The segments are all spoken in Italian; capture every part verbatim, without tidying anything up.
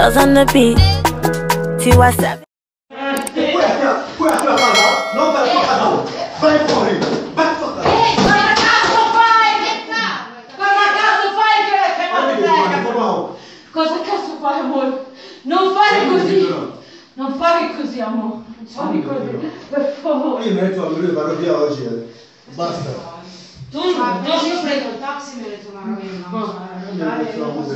Spells on the beat. T Y seven. Non vai fuori! Vai fuori! Vai fuori! Ehi, ma cazzo fai? Che cazzo? Cosa cazzo fai che la chiamata? Cosa cazzo fai, amore? Non fare così! Non fare così, amore! Non fare così! Per favore! Io metto a lui, vado via oggi. Basta. Tu non Io prendo il taxi e mi ritorno a Ravenna.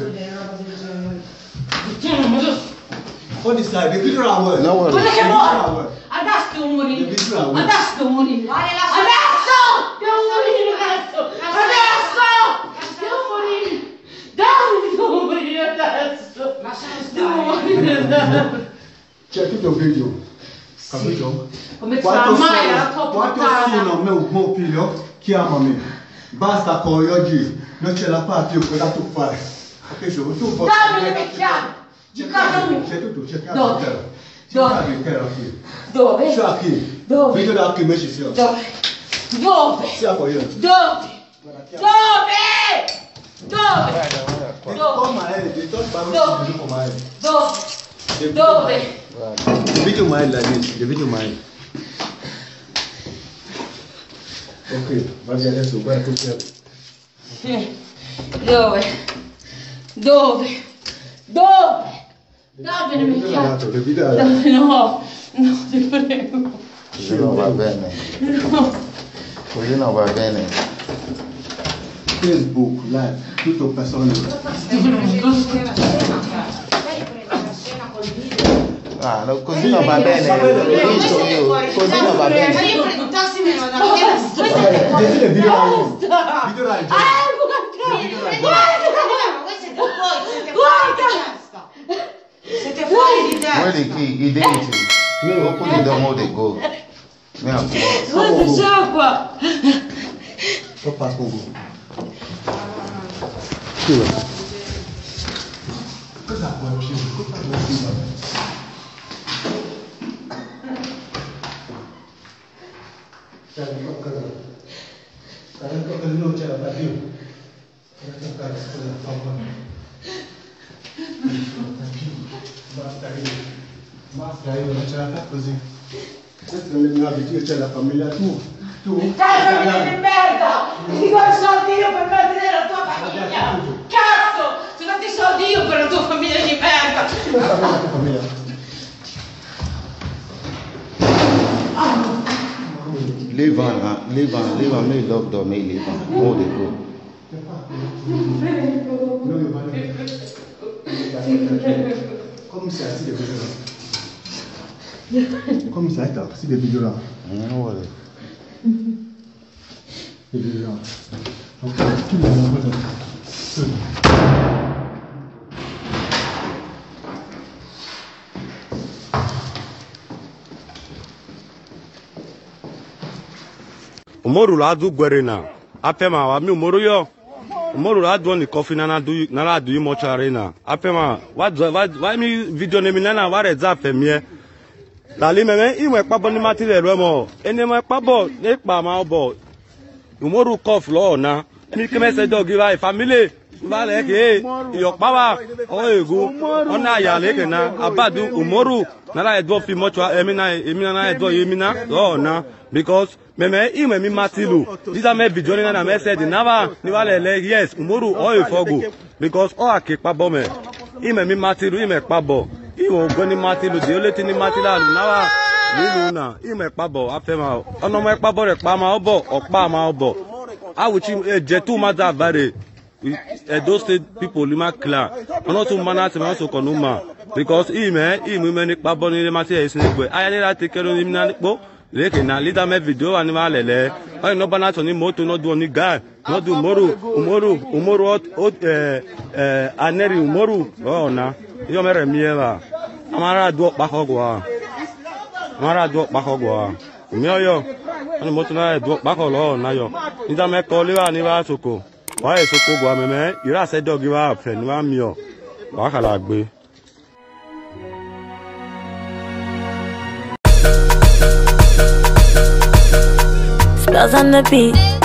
Quando stai? Vedi la vuoi? No, Guarda che muore! Adesso devo morire! Adesso devo morire! Adesso! Devo morire adesso! Adesso! Devo morire! Devo morire adesso! Devo morire adesso! C'è tutto un video. Capito? Come sarà mai la tua Quando puttana? sono mio, mio figlio, chiamami. Basta poi oggi. Non ce la fa più, cosa tu fai? Capito? Tu puoi... Dammi le mie chiavi! Di casa mia! C'è tutto, c'è casa Dove? intero. C'è Dove? casa intero qui. Dove? C'è qui. Dove? Vedo da qui, metti sia. Dove? Dove? Sia poi io. Dove? Dove? Dove? Dove? Come è? Ti sto Dove? parlando come è. Dove? Dove? Video mai la dici, che video mai. Ok, va via adesso, guarda tu. Dove? Dove? Dove? Dove le mie chiavi? Dove? No, no, ti prego. Così non va bene. No. Così non va bene. Facebook, live, tutto personale. Ah, no, così non va bene. L'ho visto io. Così non va bene. Ma io prendo un taxi e me ne vado a Ravenna. Vedete il video live? Basta! Video live. Ah, guarda! Guarda! Voi siete fuori, siete fuori di testa. Siete fuori di testa. Quelli che i denti. Open the more they go. Guarda, c'è qua! Troppa scuola. Scusa. Cosa puoi uscire? Cosa puoi uscire? C'è un po' cosa. C'è un po' che non ce la fa più. C'è un po' che scusa, fa un po'. Basta io. Basta io, non ce la fa così. Questa è la mia abitudine, c'è la famiglia tua. Tu? Cazzo, famiglia di merda! Ti do i soldi io per mantenere la tua famiglia! Cazzo! Ti ho dato i soldi io per la tua famiglia di merda! Come sta la tua famiglia? Leave on, leave on, leave on. Me love them, me leave on. More they go. Come stai? Si deve vedere. Come stai? Si deve vedere. Non vuole. Deve vedere. Ok, tu mi hai cosa. Umoru la du gwere na apema wa mi umoru yo umoru la du ni coffee na na du na la du mo chare na apema wa wa mi video ne mi na na wa re za femie la le meme iwe pa bo ni matire ro mo eni mo pa bo ni pa ma bo umoru coff lo na mi ke message do give ai family ba le ke yo pa wa o egu ona ya le ke na abadu umoru na la do fi mo chwa emi na emi na do emi na lo na because meme iwe mi matilu these me video ni na me said never ni wale le yes umoru o ifogu because o akepa bo me iwe mi matilu iwe pa bo iwo go ni matilu de ole ti ni matila lu nawa lilu na iwe pa bo afema ono mo pa bo re pa ma obo opa ma obo awuchi eje tu ma da bare Edo State people lima clear ono tu mana ti ma so konuma because ime ime me ni pa bo ni ma ti e sin egbe ayani la te kero ni na po leke na leader me video ani ma lele o no bana to ni moto no do ni guy no do umoru umoru umoru o eh eh aneri umoru o na yo mere miela amara do pa hogwa amara do pa hogwa mi oyo ani moto na do pa ko lo na yo leader me ko le wa ni ba soko wa e soko gwa me me ira se dog wa fe ni wa mi o wa kala gbe. Spells on the beat.